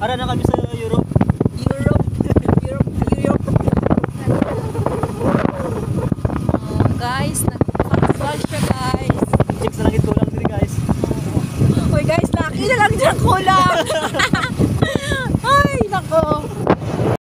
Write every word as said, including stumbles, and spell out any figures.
para na kami sa Europe. Europe, Europe, Europe. Oh, guys, nag-flash siya guys. Chicks na lang ito lang din guys. Uy guys, laki na lang dyan kulang.